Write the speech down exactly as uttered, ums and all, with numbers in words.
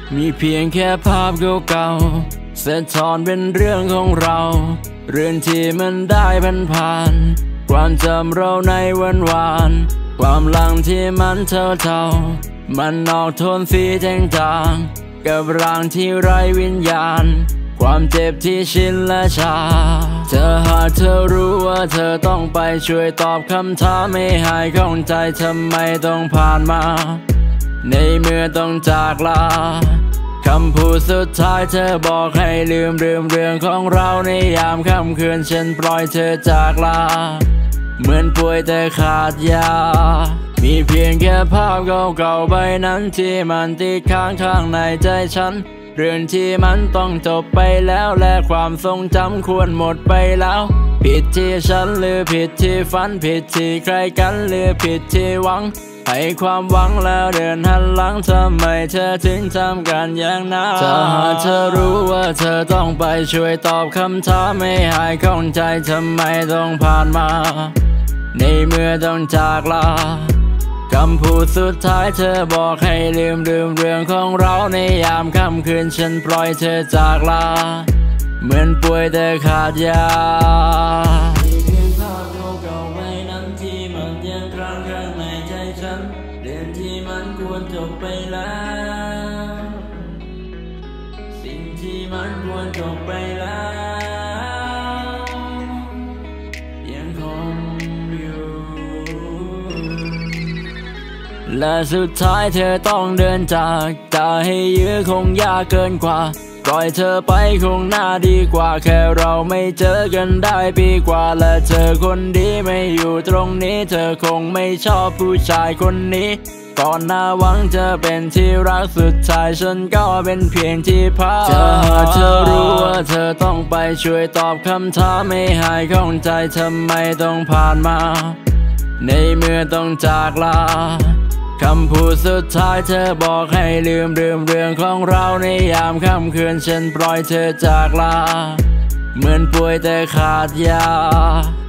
มีเพียงแค่ภาพเก่าๆสะท้อนเป็นเรื่องของเราเรื่องที่มันได้ผ่านผ่านความจำเราในวันวานความหลังที่มันเท่าเท่ามันออกโทนสีแดงจางกับร่างที่ไร้วิญญาณความเจ็บที่ชินและชาเธอหากเธอรู้ว่าเธอต้องไปช่วยตอบคำถามไม่หายข้องใจทำไมต้องผ่านมาในเมื่อต้องจากลาคำพูดสุดท้ายเธอบอกให้ลืมลืมเรื่องของเราในยามค่ำคืนฉันปล่อยเธอจากลาเหมือนป่วยแต่ขาดยามีเพียงแค่ภาพเก่าๆใบนั้นที่มันติดค้างข้างในใจฉันเรื่องที่มันต้องจบไปแล้วและความทรงจำควรหมดไปแล้วผิดที่ฉันหรือผิดที่ฝันผิดที่ใครกันหรือผิดที่หวังให้ความหวังแล้วเดินหันหลังทำไมเธอถึงทำกันอย่างนั้นถ้าหากเธอรู้ว่าเธอต้องไปช่วยตอบคำถามไม่หายข้องใจทำไมต้องผ่านมาในเมื่อต้องจากลาคำพูดสุดท้ายเธอบอกให้ลืมลืมเรื่องของเราในยามค่ำคืนฉันปล่อยเธอจากลาเหมือนป่วยแต่ขาดยาเพียงภาพเก่าๆไว้นั้นที่มันยังครั้งข้างในใจฉันเรื่องที่มันควรจบไปแล้วสิ่งที่มันควรจบไปแล้วยังคงและสุดท้ายเธอต้องเดินจากจะให้ยื้อคงยากเกินกว่าปล่อยเธอไปคงน่าดีกว่าแค่เราไม่เจอกันได้ปีกว่าและเธอคนดีไม่อยู่ตรงนี้เธอคงไม่ชอบผู้ชายคนนี้ก่อนหน้าหวังจะเป็นที่รักสุดท้ายฉันก็เป็นเพียงที่พักเธอหากเธอรู้ว่าเธอต้องไปช่วยตอบคำถามไม่หายข้องใจทำไมต้องผ่านมาในเมื่อต้องจากลาคำพูดสุดท้ายเธอบอกให้ลืมลืมเรื่องของเราในยามค่ำคืนฉันปล่อยเธอจากลาเหมือนป่วยแต่ขาดยา